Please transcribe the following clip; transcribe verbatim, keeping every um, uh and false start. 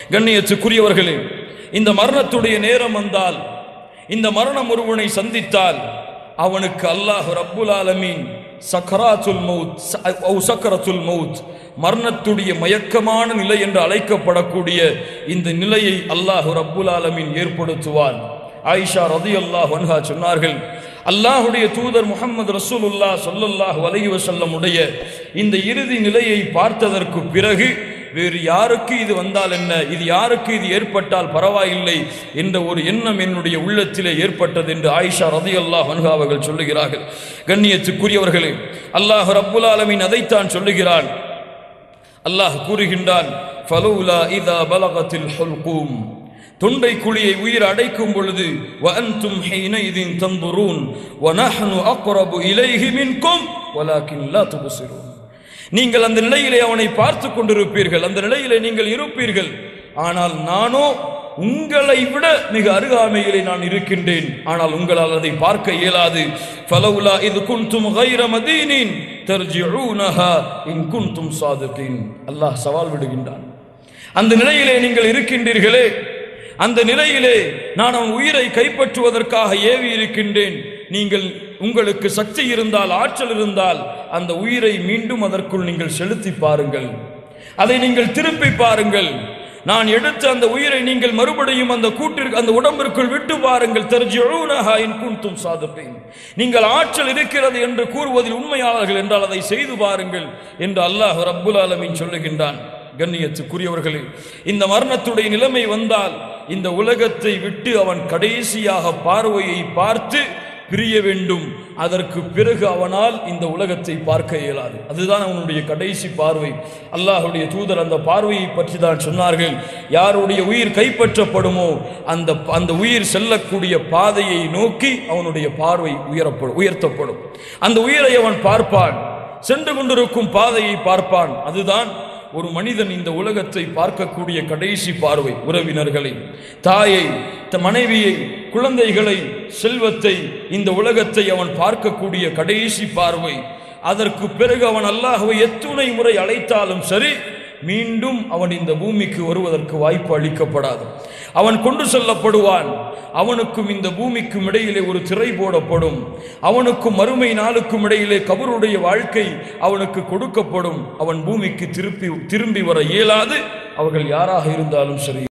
கண்ணியத்துக்குரியவர்களே, இந்த மரணத்துடைய நேரம் வந்தால், இந்த மரணம் ஒருவனை சந்தித்தால் அவனுக்கு அல்லாஹ் ரப்புல் ஆலமீன் சக்கராத்துல் மௌத் அவ் சக்கரத்துல் மௌத், மரணத்துடைய மயக்கமான நிலை என்று அழைக்கப்படக்கூடிய இந்த நிலையை அல்லாஹ் ரப்புல் ஆலமீன் ஏற்படுத்துவான். ஆயிஷா ரலியல்லாஹு அன்ஹா சொன்னார்கள், அல்லாஹுடைய தூதர் முஹம்மது ரசூலுல்லாஹ் ஸல்லல்லாஹு அலைஹி வஸல்லம் உடைய இந்த இறுதி நிலையை பார்த்ததற்கு பிறகு வேறு யாருக்கு இது வந்தால் என்ன, இது யாருக்கு இது ஏற்பட்டால் பரவாயில்லை என்ற ஒரு எண்ணம் என்னுடைய உள்ளத்திலே ஏற்பட்டது என்று ஆயிஷா ரலியல்லாஹு அன்ஹா அவர்கள் சொல்லுகிறார்கள். கண்ணியத்துக்குரியவர்களே, அல்லாஹ் ரப்புல் ஆலமீன் அதைத்தான் சொல்லுகிறான். அல்லாஹ் கூறுகின்றான், ஃபலௌலா இதா பலகத்தில் ஹுல்கூம், தொண்டை குழியை உயிர் அடைக்கும் பொழுது வஅன்தும் ஹீனைதின் தந்துரூன் வநஹ்னு அக்ரபு இலைஹி மின்கும் வலாக்கின் லா துப்சிரூன், நீங்கள் அந்த நிலையிலே அவனை பார்த்து கொண்டிருப்பீர்கள், அந்த நிலையிலே நீங்கள் இருப்பீர்கள், ஆனால் நானோ உங்களை விட மிக அருகாமையிலே நான் இருக்கின்றேன், ஆனால் உங்களால் அதை பார்க்க இயலாது. ஃபலௌலா இத் குன்தும் கைர மதீனின் தர்ஜிஊனஹா இன் குன்தும் சாதிகீன், அல்லாஹ் சவால் விடுகின்றான். அந்த நிலையிலே நீங்கள் இருக்கின்றீர்களே, அந்த நிலையிலே நான் அவன் உயிரை கைப்பற்றுவதற்காக ஏவி இருக்கின்றேன், நீங்கள் உங்களுக்கு சக்தி இருந்தால், ஆற்றல் இருந்தால் அந்த உயிரை மீண்டும் அதற்குள் நீங்கள் செலுத்தி பாருங்கள், அதை நீங்கள் திருப்பி பாருங்கள், நான் எடுத்த அந்த உயிரை நீங்கள் மறுபடியும் அந்த கூட்டிற்கு அந்த உடம்பிற்குள் விட்டு பாருங்கள். தர்ஜிஊனஹா இன் குன்தும் சாதிகீன், நீங்கள் ஆற்றல் இருக்கிறது என்று கூறுவதில் உண்மையாளர்கள் என்றால் அதை செய்து பாருங்கள் என்று அல்லாஹ் ரப்புல் ஆலமீன் சொல்லுகின்றான். கண்ணியத்துக்குரியவர்களே, இந்த மரணத்துடைய நிலைமை வந்தால் இந்த உலகத்தை விட்டு அவன் கடைசியாக பார்வையை பார்த்து பிரிய வேண்டும். அதற்கு பிறகு அவனால் இந்த உலகத்தை பார்க்க இயலாது. அதுதான் அவனுடைய கடைசி பார்வை. அல்லாஹுடைய தூதர் அந்த பார்வையை பற்றி தான் சொன்னார்கள், யாருடைய உயிர் கைப்பற்றப்படுமோ அந்த அந்த உயிர் செல்லக்கூடிய பாதையை நோக்கி அவனுடைய பார்வை உயரப்படும் உயர்த்தப்படும். அந்த உயிரை அவன் பார்ப்பான், சென்று கொண்டிருக்கும் பாதையை பார்ப்பான். அதுதான் ஒரு மனிதன் இந்த உலகத்தை பார்க்கக்கூடிய கடைசி பார்வை. உறவினர்களை, தாயை, மனைவியை, குழந்தைகளை, செல்வத்தை, இந்த உலகத்தை அவன் பார்க்கக்கூடிய கடைசி பார்வை. அதற்கு பிறகு அவன் அல்லாஹ்வை எத்துணை முறை அழைத்தாலும் சரி, மீண்டும் அவன் இந்த பூமிக்கு வருவதற்கு வாய்ப்பு அளிக்கப்படாது. அவன் கொண்டு செல்லப்படுவான். அவனுக்கும் இந்த பூமிக்கும் இடையிலே ஒரு திரை போடப்படும். அவனுக்கும் மறுமை நாளுக்கும் இடையிலே கபருடைய வாழ்க்கை அவனுக்கு கொடுக்கப்படும். அவன் பூமிக்கு திருப்பி திரும்பி வர இயலாது, அவர்கள் யாராக இருந்தாலும் சரி.